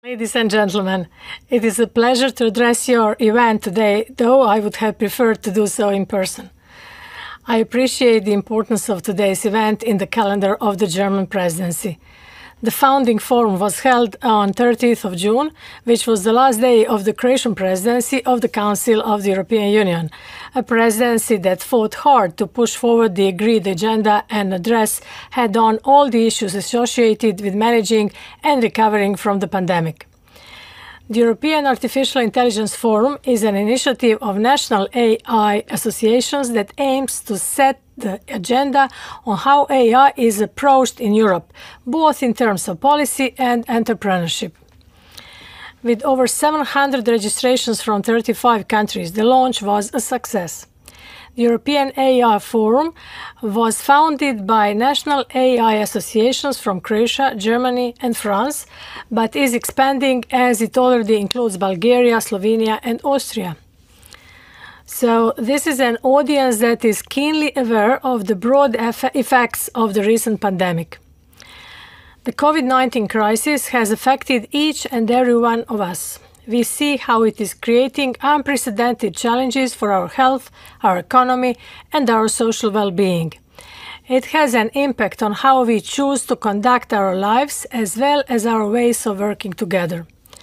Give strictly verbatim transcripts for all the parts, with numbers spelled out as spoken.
Ladies and gentlemen, it is a pleasure to address your event today, though I would have preferred to do so in person. I appreciate the importance of today's event in the calendar of the German presidency. The founding forum was held on thirtieth of June, which was the last day of the Croatian presidency of the Council of the European Union, a presidency that fought hard to push forward the agreed agenda and address head-on all the issues associated with managing and recovering from the pandemic. The European Artificial Intelligence Forum is an initiative of national A I associations that aims to set the agenda on how A I is approached in Europe, both in terms of policy and entrepreneurship. With over seven hundred registrations from thirty-five countries, the launch was a success. The European A I Forum was founded by national A I associations from Croatia, Germany and France, but is expanding as it already includes Bulgaria, Slovenia and Austria. So this is an audience that is keenly aware of the broad eff- effects of the recent pandemic. The COVID nineteen crisis has affected each and every one of us. We see how it is creating unprecedented challenges for our health, our economy, and our social well-being. It has an impact on how we choose to conduct our lives as well as our ways of working together.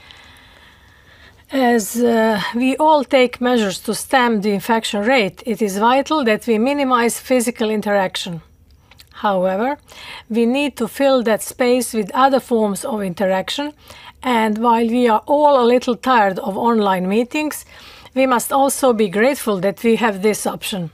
As uh, we all take measures to stem the infection rate, it is vital that we minimize physical interaction. However, we need to fill that space with other forms of interaction, and while we are all a little tired of online meetings, we must also be grateful that we have this option.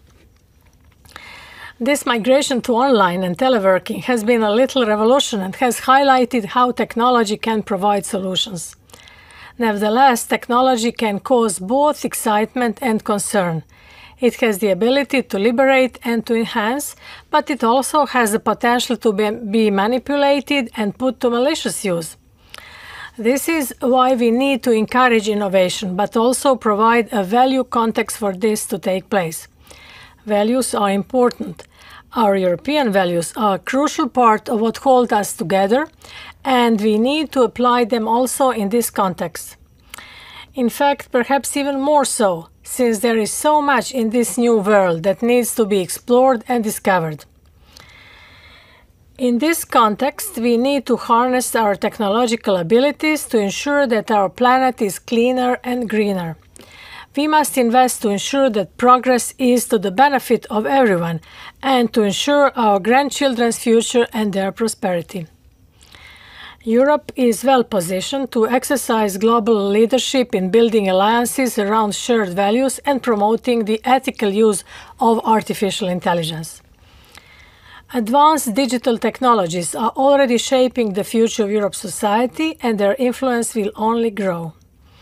This migration to online and teleworking has been a little revolution and has highlighted how technology can provide solutions. Nevertheless, technology can cause both excitement and concern. It has the ability to liberate and to enhance, but it also has the potential to be, be manipulated and put to malicious use. This is why we need to encourage innovation, but also provide a value context for this to take place. Values are important. Our European values are a crucial part of what holds us together, and we need to apply them also in this context. In fact, perhaps even more so, since there is so much in this new world that needs to be explored and discovered. In this context, we need to harness our technological abilities to ensure that our planet is cleaner and greener. We must invest to ensure that progress is to the benefit of everyone and to ensure our grandchildren's future and their prosperity. Europe is well positioned to exercise global leadership in building alliances around shared values and promoting the ethical use of artificial intelligence. Advanced digital technologies are already shaping the future of Europe's society, and their influence will only grow.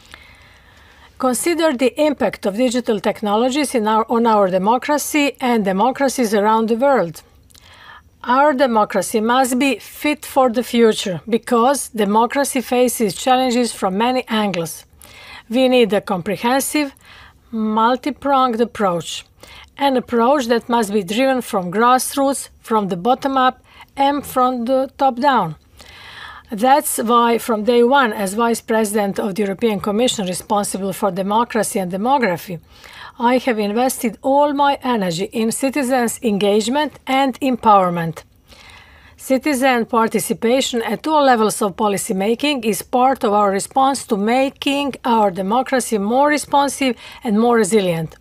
Consider the impact of digital technologies in our, on our democracy and democracies around the world. Our democracy must be fit for the future because democracy faces challenges from many angles. We need a comprehensive, multi-pronged approach, an approach that must be driven from grassroots, from the bottom up, and from the top down. That's why from day one, as Vice President of the European Commission responsible for democracy and demography, I have invested all my energy in citizens' engagement and empowerment. Citizen participation at all levels of policy making is part of our response to making our democracy more responsive and more resilient.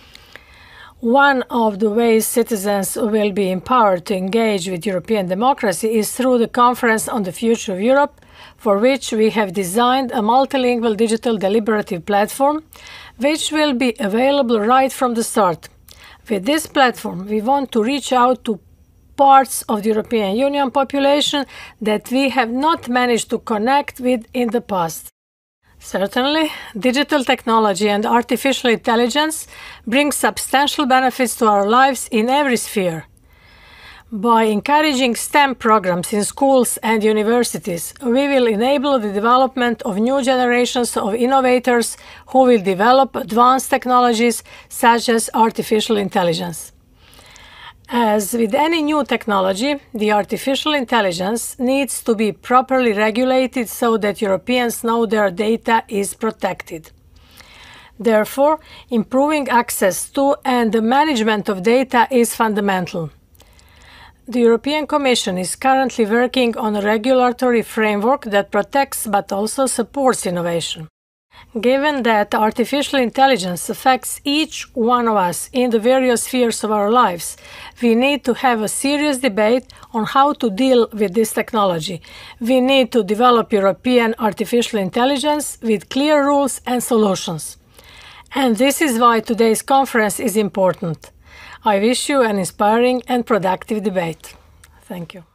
One of the ways citizens will be empowered to engage with European democracy is through the Conference on the Future of Europe, for which we have designed a multilingual digital deliberative platform, which will be available right from the start. With this platform, we want to reach out to parts of the European Union population that we have not managed to connect with in the past. Certainly, digital technology and artificial intelligence bring substantial benefits to our lives in every sphere. By encouraging STEM programs in schools and universities, we will enable the development of new generations of innovators who will develop advanced technologies such as artificial intelligence. As with any new technology, the artificial intelligence needs to be properly regulated so that Europeans know their data is protected. Therefore, improving access to and the management of data is fundamental. The European Commission is currently working on a regulatory framework that protects but also supports innovation. Given that artificial intelligence affects each one of us in the various spheres of our lives, we need to have a serious debate on how to deal with this technology. We need to develop European artificial intelligence with clear rules and solutions. And this is why today's conference is important. I wish you an inspiring and productive debate. Thank you.